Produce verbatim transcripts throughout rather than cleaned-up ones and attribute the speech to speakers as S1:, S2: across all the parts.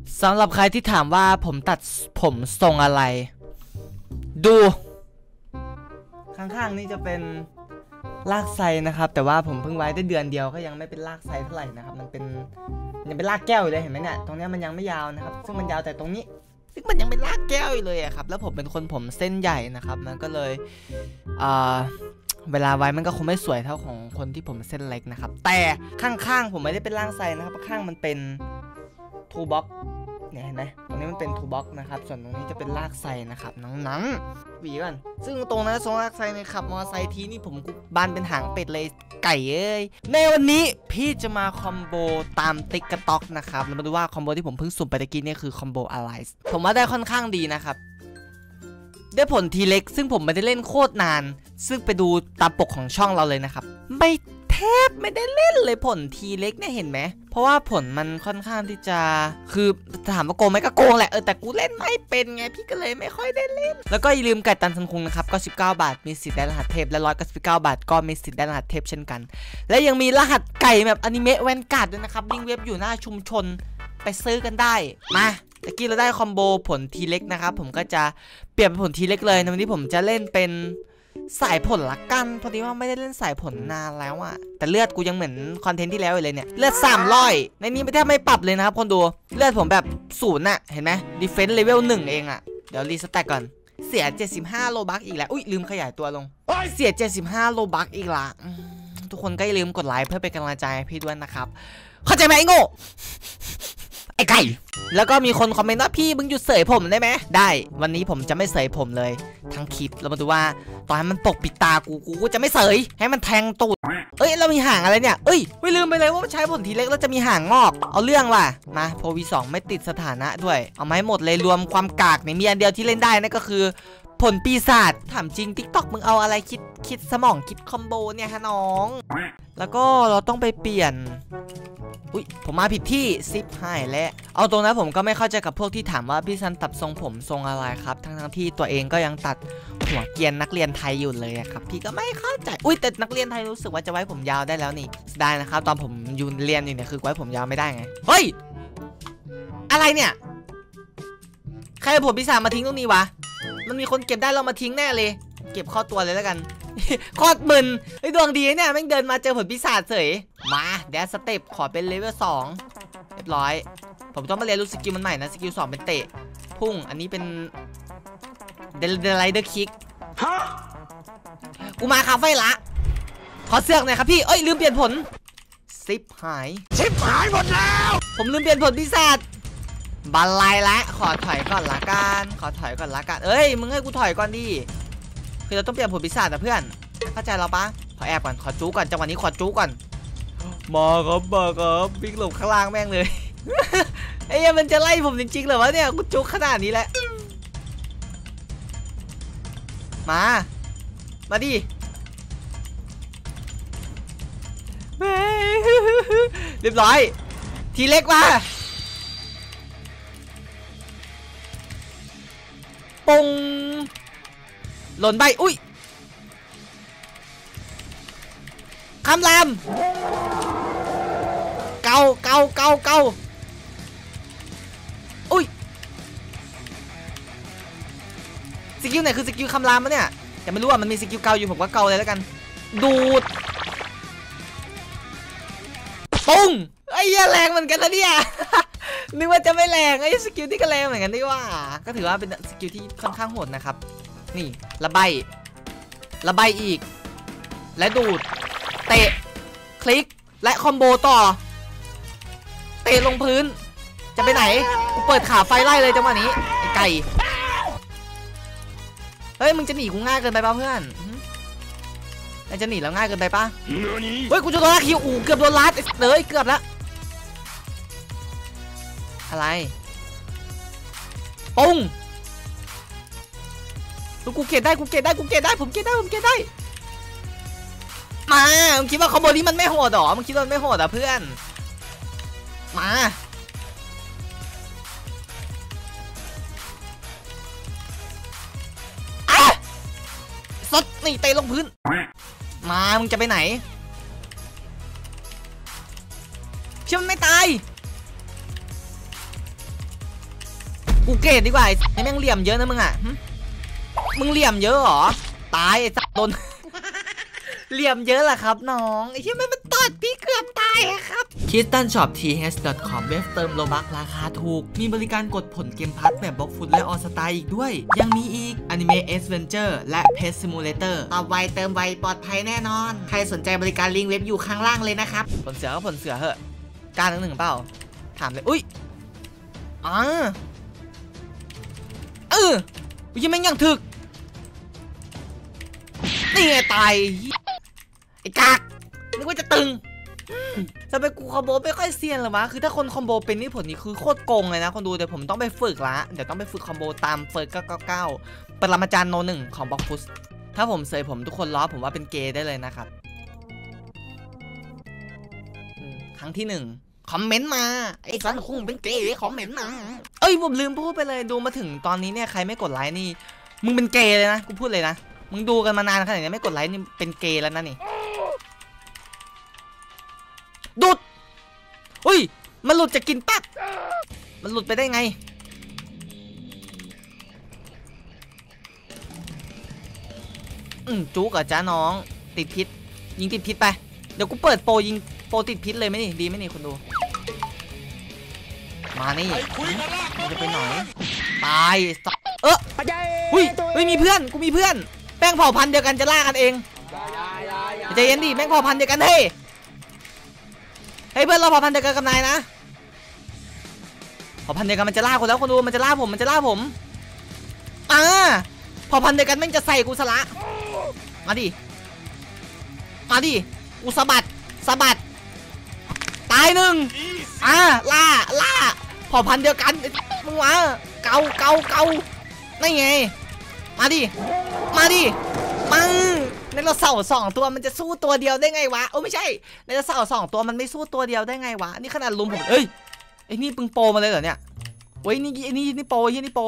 S1: สำหรับใครที่ถามว่าผมตัดผมทรงอะไรดูข้างๆนี่จะเป็นลากไซนะครับแต่ว่าผมเพิ่งไว้ได้เดือนเดียวก็ยังไม่เป็นลากไซเท่าไหร่นะครับมันเป็นยังเป็นลากแก้วอยู่เลยเห็นไหมเนี่ยตรงนี้มันยังไม่ยาวนะครับซึ่งมันยาวแต่ตรงนี้ซึ่งมันยังเป็นลากแก้วอยู่เลยอะครับแล้วผมเป็นคนผมเส้นใหญ่นะครับมันก็เลยอ่าเวลาไว้มันก็คงไม่สวยเท่าของคนที่ผมเส้นเล็กนะครับแต่ข้างๆผมไม่ได้เป็นลากไซนะครับข้างมันเป็นทูบ็อกเนี่ยเห็นไหมตรงนี้มันเป็นทูบ็อกนะครับส่วนตรงนี้จะเป็นลากไซนะครับหนังๆหวีก่อนซึ่งตรงนั้นทรงลากไซในขับมอเตอร์ไซค์ทีนี่ผมกูบานเป็นหางเป็ดเลยไก่เอ้ยในวันนี้พี่จะมาคอมโบตามติ๊กกระต็อกนะครับแล้วมาดูว่าคอมโบที่ผมเพิ่งสุ่มไปตะกี้นี่คือคอมโบอะไรผมว่าได้ค่อนข้างดีนะครับได้ผลทีเล็กซึ่งผมไม่ได้เล่นโคตรนานซึ่งไปดูตามปกของช่องเราเลยนะครับไม่แทบไม่ได้เล่นเลยผลทีเล็กเนี่ยเห็นไหมเพราะว่าผลมันค่อนข้างที่จะคือถามว่าโกงไหมก็โกงแหละเออแต่กูเล่นไม่เป็นไงพี่ก็เลยไม่ค่อยได้เล่นแล้วก็อย่าลืมไก่ตันทันคุงนะครับก็สิบเก้าบาทมีสิทธิ์ได้รหัสเทพและร้อยเก้าสิบเก้าบาทก็มีสิทธิ์ได้รหัสเทพเช่นกันและยังมีรหัสไก่แบบอนิเมะแวนการ์ดด้วยนะครับลิงก์เว็บอยู่หน้าชุมชนไปซื้อกันได้มาตะกี้เราได้คอมโบผลทีเล็กนะครับผมก็จะเปลี่ยนเป็นผลทีเล็กเลยในวันนี้ผมจะเล่นเป็นสายผลละกันพอดีว่าไม่ได้เล่นสายผลนานแล้วอะแต่เลือดกูยังเหมือนคอนเทนต์ที่แล้วเลยเนี่ยเลือดสามร้อยในนี้ไม่แทบไม่ปรับเลยนะครับคนดูเลือดผมแบบศูนย์อะเห็นไหมดีเฟนส์เลเวลหนึ่งเองอะเดี๋ยวรีสแต็กก่อนเสียเจ็ดสิบห้าโลบัคอีกแล้วอุ้ยลืมขยายตัวลงเสียเจ็ดสิบห้าโลบัคอีกละทุกคนก็อย่าลืมกดไลค์เพื่อเป็นกำลังใจให้พี่ด้วยนะครับเข้าใจไหมไอ้โง่ไอ้ไก่แล้วก็มีคนคอมเมนต์ว่าพี่มึงหยุดเสยผมได้ไหมได้วันนี้ผมจะไม่เสยผมเลยทั้งคลิปเรามาดูว่าตอนมันปกปิดตากูกูจะไม่เสยให้มันแทงตูดเอ้ยเรามีห่างอะไรเนี่ยเอ้ยไม่ลืมไปเลยว่าใช้ผลทีเล็กแล้วจะมีห่างงอกเอาเรื่องว่ะมาโพวีสองไม่ติดสถานะด้วยเอามาให้หมดเลยรวมความกากเนี่ยมีอันเดียวที่เล่นได้นั่นก็คือผลปีศาจถามจริง ติ๊กต็อก มึงเอาอะไรคิดคิดสมองคิดคอมโบเนี่ยฮะน้องแล้วก็เราต้องไปเปลี่ยนอุ้ยผมมาผิดที่ซิปให้และเอาตรงนั้นผมก็ไม่เข้าใจกับพวกที่ถามว่าพี่ซันตัดทรงผมทรงอะไรครับทั้งทั้งที่ตัวเองก็ยังตัดหัวเกรียนนักเรียนไทยอยู่เลยครับพี่ก็ไม่เข้าใจอุ้ยแต่นักเรียนไทยรู้สึกว่าจะไว้ผมยาวได้แล้วนี่ได้นะครับตอนผมอยู่เรียนอยู่เนี่ยคือไว้ผมยาวไม่ได้ไงเฮ้ยอะไรเนี่ยใครเอาผมพี่สามมาทิ้งตรงนี้วะมันมีคนเก็บได้เรามาทิ้งแน่เลยเก็บข้อตัวเลยแล้วกันโคตรมึนไอ้ดวงดีเนี่ยแม่งเดินมาเจอผลปีศาจเฉยมาแดนสเต็ปขอเป็นเลเวลสองเรียบร้อยผมต้องมาเรียนรู้สกิลมันใหม่นะสกิลสองเป็นเตะพุ่งอันนี้เป็นเดลไลเดอร์คิกกูมาคาเฟ่ละขอเสือกหน่อยครับพี่เอ้ยลืมเปลี่ยนผลซิปหายซิปหายหมดแล้วผมลืมเปลี่ยนผลปีศาจบันไลละขอถอยก่อนละกันขอถอยก่อนละกันเอ้ยมึงให้กูถอยก่อนดิคือเราต้องเปลี่ยนผลปีศาจนะเพื่อนเข้าใจเราปะขอแอบก่อนขอจู๊ก่อนจังหวะนี้ขอจู๊ก่อนมาครับมาครับวิ่งหลบข้างล่างแม่งเลยไอ้ยังมันจะไล่ผมจริงๆเหรอวะเนี่ยกูจู๊ขนาดนี้แหละมามาดิเรียบร้อยทีเล็กมาปงหล่นใบอุ้ยคำรามเกาเกาเกาเกาอุ้ยสกิลไหนคือสกิลคำรามมะเนี่ยแต่ไม่รู้ว่ามันมีสกิลเกาอยู่ผมก็เกาเลยแล้วกันดูดปุ้งไอ้ยแรงเหมือนกันนะเนี่ยนึกว่าจะไม่แรงไอ้สกิลที่ก็แรงเหมือนกันนี่ว่าก็ถือว่าเป็นสกิลที่ค่อนข้างโหดนะครับนี่ระบายระบายอีกและดูดเตะคลิกและคอมโบต่อเตะลงพื้นจะไปไหนกูเปิดขาไฟไล่เลยจังหวะนี้ไอ้ไก่เฮ้ยมึงจะหนีกูง่ายเกินไปป่ะเพื่อนไอ้จะหนีแล้วง่ายเกินไปป่ะเฮ้ยกูจะโดนลัดคิวอูเกือบโดนลัดเลยเกือบแล้วอะไรปุ้งกูเก็บได้กูเก็บได้กูเก็บได้ผมเก็บได้ผมเก็บได้มามึงคิดว่าคอมโบนี้มันไม่โหดหรอมึงคิดว่ามันไม่โหดอ่ะเพื่อนมาอ่ะสดนี่เตะลงพื้นมามึงจะไปไหนเชื่อมันไม่ตายกูเกตดีกว่าไอ้แม่งเหลี่ยมเยอะนะมึงอ่ะมึงเหลี่ยมเยอะหรอตายไอ้สัตว์โดนเหลี่ยมเยอะแหละครับน้องไอ้ที่มันมันตอดพี่เกือบตายครับ คิสตันช็อป ที เอช ดอท คอม เว็บเติมโลบักราคาถูกมีบริการกดผลเกมพัทแบบบล็อกฟุตและออสตาอีกด้วยยังมีอีก Anime Adventure และ Pet Simulator ตอบไวเติมไวปลอดภัยแน่นอนใครสนใจบริการลิงก์เว็บอยู่ข้างล่างเลยนะครับผลเสือก็ผลเสือเหอะการหนึ่งหนึ่งเปล่าถามเลยอุ้ยอ่าเออยังไม่ยังถึกนี่ไงตายไอ้กากนึกว่าจะตึงจะไปกูคอมโบไม่ค่อยเซียนหรอวะคือถ้าคนคอมโบเป็นนี่ผลนี้คือโคตรโกงเลยนะคนดูเดี๋ยวผมต้องไปฝึกละเดี๋ยวต้องไปฝึกคอมโบตามเฟิร์สเก้าเก้าเก้าปรมาจารย์โนหนึ่งของบล็อกฟุตถ้าผมเสยผมทุกคนล้อผมว่าเป็นเกย์ได้เลยนะครับครั้งที่หนึ่งคอมเมนต์มาไอ้สันคงเป็นเกย์คอมเมนต์มาเอ้ยผมลืมพูดไปเลยดูมาถึงตอนนี้เนี่ยใครไม่กดไลค์นี่มึงเป็นเกย์เลยนะกูพูดเลยนะมึงดูกันมานานขนาดนี้ไม่กดไลค์นี่เป็นเกย์แล้วนะนี่ดุดอุ้ยมันหลุดจะกินปั๊บมันหลุดไปได้ไงอืมจุกอ่ะจ้าน้องติดพิษยิงติดพิษไปเดี๋ยวกูเปิดโปรยิงโปรติดพิษเลยไหมนี่ดีไหมนี่คนดูมานี่มันจะไปหน่อยตายเอออุ้ยเฮ้ยมีเพื่อนกูมีเพื่อนแป้งเผ่าพันธุ์เดียวกันจะล่ากันเองใจเย็นดิแป้งเผ่าพันธุ์เดียวกันเฮ้เฮ้ยเพื่อนเราเผ่าพันธุ์เดียวกันกับนายนะเผ่าพันธุ์เดียวกันมันจะล่าคนแล้วคนดูมันจะล่าผมมันจะล่าผมอ่าเผ่าพันธุ์เดียวกันแม่งจะใส่กูสละมาดิมาดิกูสะบัดสะบัดตายหนึ่งอ่าล่าล่าเผ่าพันธุ์เดียวกันมึงวะเกาเกาเกานี่ไงมาดิมาดิมาในเราเสาสองตัวมันจะสู้ตัวเดียวได้ไงวะโอ้ไม่ใช่ในเราเสาสองตัวมันไม่สู้ตัวเดียวได้ไงวะนี่ขนาดลุมผมเอ้ยไอ้นี่ปึงโปมาเลยเหรอเนี่ยเว้ยนี่นี่นี่โปยี่นี่โป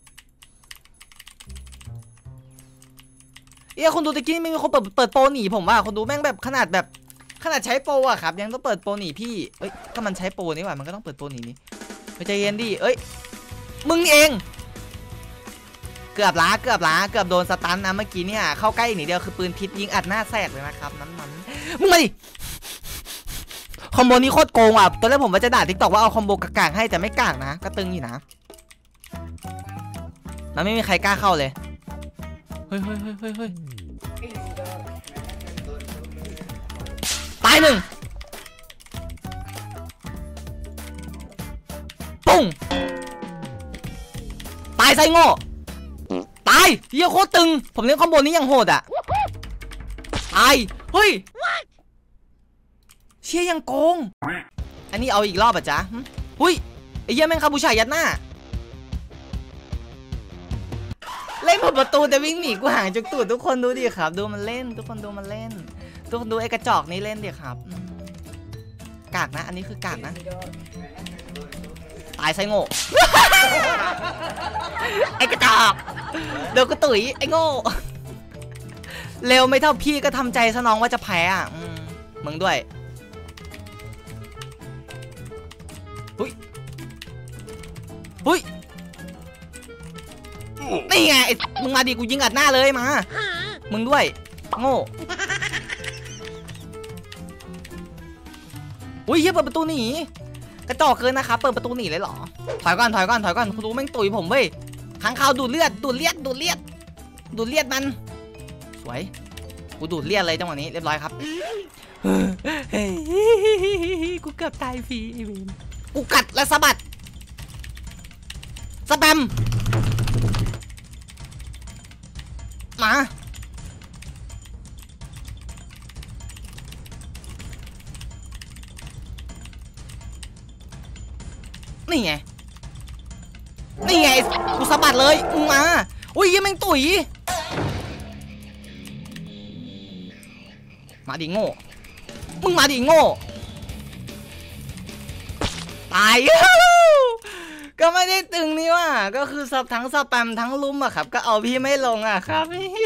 S1: เอ้ยคนดูตะกี้ไม่มีคนเปิดเปิดโปหนีผมว่าคนดูแม่งแบบขนาดแบบขนาดใช้โปอะครับยังต้องเปิดโปหนีพี่เอ้ยก็มันใช้โปนี่หว่ามันก็ต้องเปิดโปหนีนี่ไปใจเย็นดิเอ้ยมึงเองเกือบล้าเกือบล้าเกือบโดนสตันนะเมื่อกี้เนี่ยเข้าใกล้หนีเดียวคือปืนพิษยิงอัดหน้าแสกเลยนะครับนั้นมันมึงมาดิคอมโบนี้โคตรโกงอ่ะตอนแรกผมว่าจะด่าทิกตอกว่าเอาคอมโบกากางให้แต่ไม่กางนะก็ตึงอยู่นะแล้วไม่มีใครกล้าเข้าเลยเฮ้ยเฮ้ยเฮ้ยเฮ้ยเฮ้ยตายหนึ่งปุ้งตายไซโง่ตายเฮียโคตรตึงผมเล่นคอมโบนี้ยังโหดอ่ะตายเฮ้ยเชี่ยยังโกงอันนี้เอาอีกรอบอ่ะจ๊ะหุ้ยไอ้เหี้ยแม่งคาบูชายัดหน้าเล่นผ่านประตูแต่วิ่งหนีกูห่างจากตูดทุกคนดูดิครับดูมันเล่นทุกคนดูมันเล่นทุกคนดูไอ้กระจอกนี้เล่นดิครับกากนะอันนี้คือกากนะตายไซโง่ ไอ้กระจอกเดี๋ยวก็ตุ๋ยไอ้โง่เร็วไม่เท่าพี่ก็ทำใจซะน้องว่าจะแพ้อ่ะมึงด้วยหุ้ยหุ้ยนี่ไงมึงมาดิกูยิงอัดหน้าเลยมามึงด้วยโง่อุ้ยเฮียเปิดประตูหนีกระจอกเกินนะครับเปิดประตูหนีเลยเหรอถอยก่อนถอยก่อนถอยก่อนคุณดูแม่งตุ๋ยผมเว้ยค้างคาวดูดเลือดดูดเลือดดูดเลือดดูดเลือดมันสวยกูดูดเลือดเลยจังหวะนี้เรียบร้อยครับกูเกือบตายฟรีไอ้เวนกูกัดและสะบัดสแปมมานี่ไงนี่ไงกูสะบัดเลยมึงมาอุ้ยยังแม่งตุ๋ยมาดิโง่มึงมาดิโง่ตายก็ไม่ได้ตึงนี่ว่าก็คือสับทั้งสแปมทั้งลุมอะครับก็เอาพี่ไม่ลงอะครับ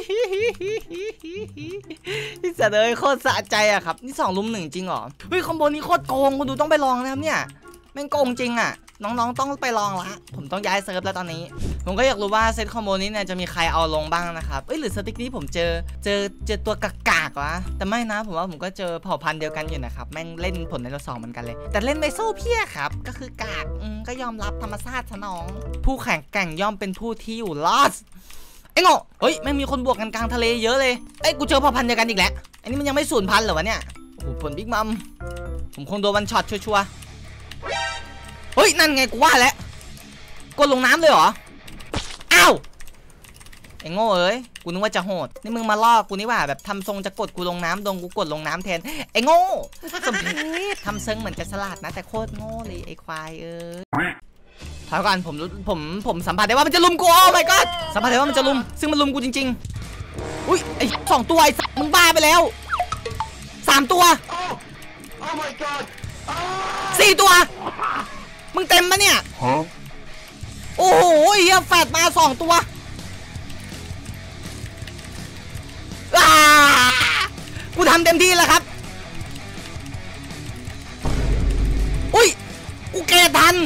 S1: นี่เสียเลยโคตรสะใจอะครับนี่สองลุมหนึ่งจริงเหรอเฮ้ยคอมโบนี้โคตรโกงคุณดูต้องไปลองนะครับเนี่ยแม่งโกงจริงอ่ะน้องๆต้องไปลองละผมต้องย้ายเซิร์ฟแล้วตอนนี้ผมก็อยากรู้ว่าเซตคอมโบนี้เนี่ยจะมีใครเอาลงบ้างนะครับเอ้ยหรือสติ๊กนี้ผมเจอเจอเจอตัวกากๆวะแต่ไม่นะผมว่าผมก็เจอเผ่าพันธุ์เดียวกันอยู่นะครับแม่งเล่นผลในเราสองเหมือนกันเลยแต่เล่นไม่สู้เพี้ยครับก็คือกากอืมก็ยอมรับธรรมชาติซะน้องผู้แข่งแกร่งย่อมเป็นผู้ที่อยู่รอดไอ้โง่เฮ้ยแม่งมีคนบวกกันกลางทะเลเยอะเลยไอ้กูเจอเผ่าพันธุ์เดียวกันอีกแล้วอันนี้มันยังไม่สูญพันธุ์เหรอวะเนี่ยโอ้โหผลบิ๊กมัมผมคงโดนวันช็อตชัวร์เฮ้ยนั่นไงกูว่าแล้วกดลงน้ำเลยเหรออ้าวไอ้โง่เอ้ยกูนึกว่าจะโหดนี่มึงมาล่อกูนี่ว่าแบบทำทรงจะกดกูลงน้ำดงกูกดลงน้ำแทนไอ้โง่สมเพชทำเซิงเหมือนจะฉลาดนะแต่โคตรโง่เลยไอ้ควายเอ้ยถอยก่อนผมผมผมสัมผัสได้ว่ามันจะลุมกูโอ้ my god สัมผัสได้ว่ามันจะลุมซึ่งมันลุมกูจริงๆอุ้ยไอ้สองตัวไอ้สัตว์มึงบ้าไปแล้วสามตัวสี่ตัวมึงเต็มปะเนี่ยโอ้โหเฮียแฟดมาสองตัวกูทำเต็มที่แล้วครับอุ้ยกูเกทัน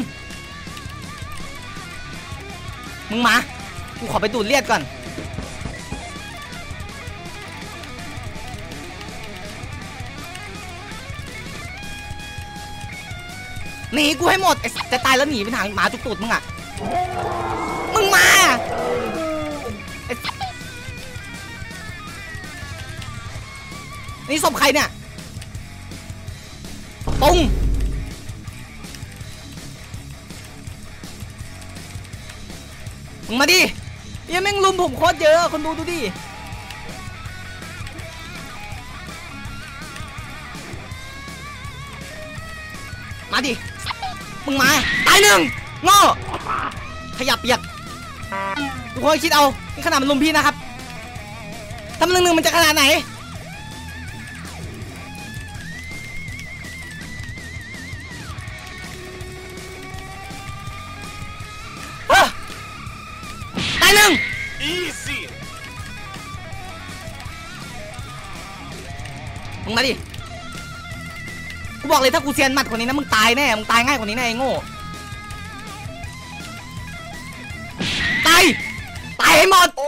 S1: มึงมากูขอไปดูดเลือดก่อนหนีกูให้หมดไอ้สัตว์จะตายแล้วหนีไปทางหมาจุกตูดมึงอ่ะมึงมาไอ้นี่ศพใครเนี่ยปุ้งมึงมาดิยังแม่งลุมผมโคตรเยอะคนดูดูดิมาดิมึงมาตายหนึ่งโง่ขยับเปียกทุกคนคิดเอานี่ขนาดมันลุมพี่นะครับถ้ามันหนึ่งหนึ่งมันจะขนาดไหนตายหนึ่งมึงมาดิกูบอกเลยถ้ากูเซียนหมัดกว่านี้นะมึงตายแน่มึงตายง่ายกว่านี้แน่ไอ้โง่ตายตายให้หมด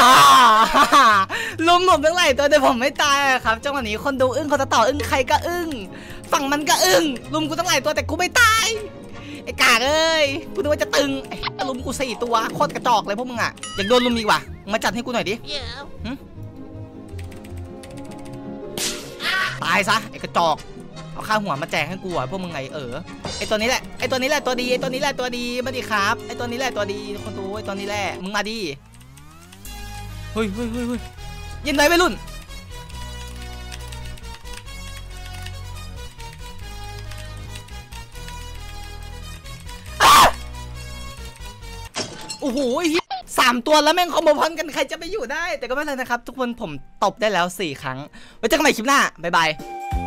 S1: ลุมผมทั้งหลายตัวแต่ผมไม่ตายครับจังหวะนี้คนดูอึ้งคนต่ออึ้งใครก็อึ้งฝั่งมันก็อึ้งลุมกูทั้งหลายตัวแต่กูไม่ตายไอ้กากเอ้ยกูนึกว่าจะตึงไอ้ลุมกูสี่ตัวโคตรกระจอกเลยพวกมึงอ่ะอยากโดนลุมดีกว่ามาจัดให้กูหน่อยดิตายซะไอ้กระจอกเอาข้าวหัวมาแจกให้กูอ่ะพวกมึงไงเออไอตัวนี้แหละไอตัวนี้แหละตัวดีไอตัวนี้แหละตัวดีมาดิครับไอตัวนี้แหละตัวดีคนดูไอตัวนี้แหละมึงมาดิเฮ้ยเฮ้ยเฮ้ยเฮ้ยยินดีไปรุ่นโอ้โหสามตัวแล้วแม่งคอมโบพันกันใครจะไปอยู่ได้แต่ก็ไม่เป็นไรนะครับทุกคนผมตบได้แล้วสี่ครั้งไว้เจอกันใหม่คลิปหน้าบ๊ายบาย